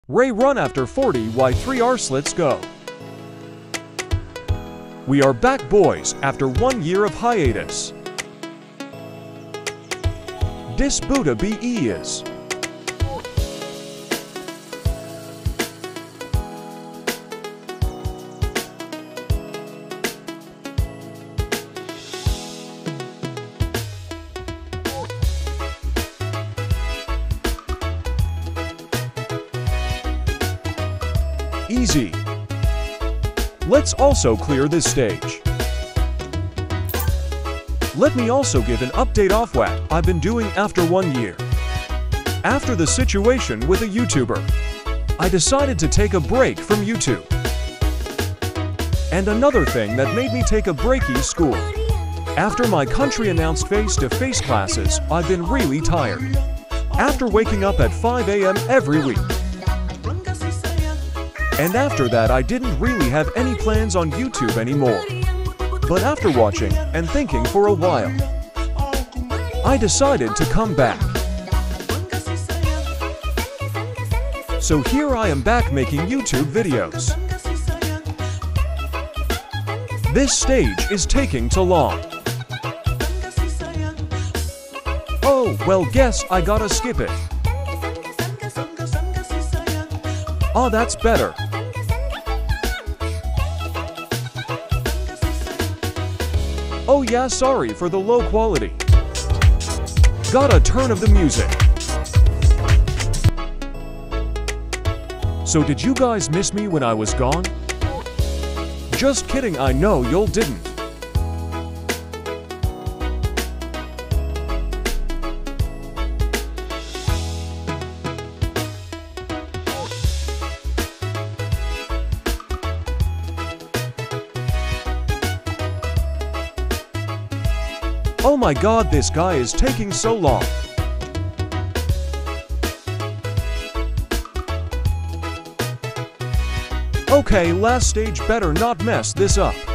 Ray run after 40 y 3 R-slits go. We are back, boys, after 1 year of hiatus. Dis Buddha BE is. Easy. Let's also clear this stage. Let me also give an update of what I've been doing after 1 year. After the situation with a YouTuber, I decided to take a break from YouTube. And another thing that made me take a break is school. After my country announced face-to-face classes, I've been really tired. After waking up at 5 a.m. every week. And after that, I didn't really have any plans on YouTube anymore. But after watching and thinking for a while, I decided to come back. So here I am back making YouTube videos. This stage is taking too long. Oh, well, guess I gotta skip it. Oh, that's better. Oh yeah, sorry for the low quality. Got a turn of the music. So did you guys miss me when I was gone? Just kidding, I know y'all didn't. Oh my god, this guy is taking so long. Okay, last stage, better not mess this up.